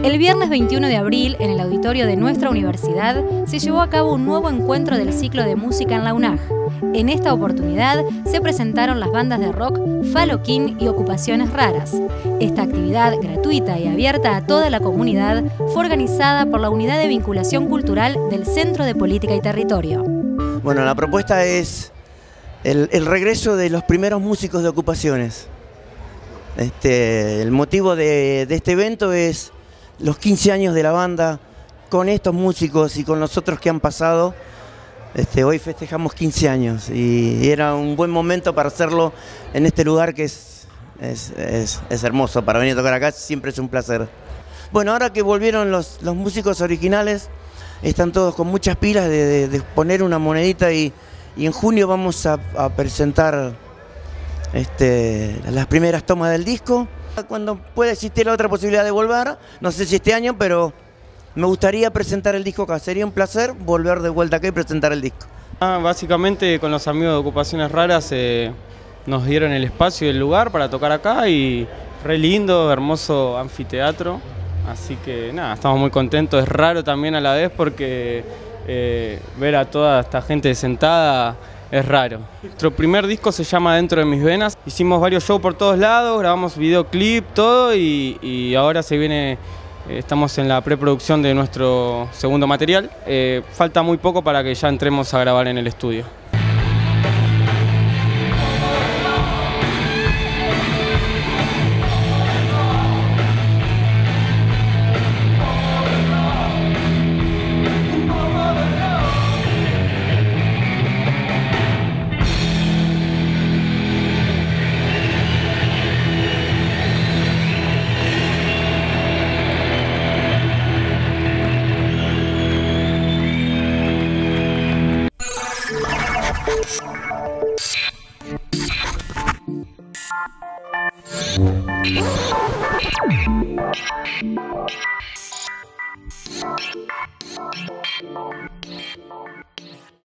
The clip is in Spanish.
El viernes 21 de abril, en el auditorio de nuestra universidad, se llevó a cabo un nuevo encuentro del ciclo de música en la UNAG. En esta oportunidad se presentaron las bandas de rock Faloquín y Ocupaciones Raras. Esta actividad, gratuita y abierta a toda la comunidad, fue organizada por la Unidad de Vinculación Cultural del Centro de Política y Territorio. Bueno, la propuesta es el regreso de los primeros músicos de Ocupaciones. El motivo de este evento es los 15 años de la banda, con estos músicos y con los otros que han pasado. Hoy festejamos 15 años y era un buen momento para hacerlo en este lugar que es hermoso. Para venir a tocar acá siempre es un placer. Bueno, ahora que volvieron los músicos originales, están todos con muchas pilas de poner una monedita y en junio vamos a presentar las primeras tomas del disco. Cuando pueda existir la otra posibilidad de volver, no sé si este año, pero me gustaría presentar el disco acá. Sería un placer volver de vuelta acá y presentar el disco. Básicamente con los amigos de Ocupaciones Raras nos dieron el espacio y el lugar para tocar acá y re lindo, hermoso anfiteatro. Así que nada, estamos muy contentos. Es raro también a la vez porque ver a toda esta gente sentada es raro. Nuestro primer disco se llama Dentro de mis venas. Hicimos varios shows por todos lados, grabamos videoclip, todo y ahora se viene, estamos en la preproducción de nuestro segundo material. Falta muy poco para que ya entremos a grabar en el estudio.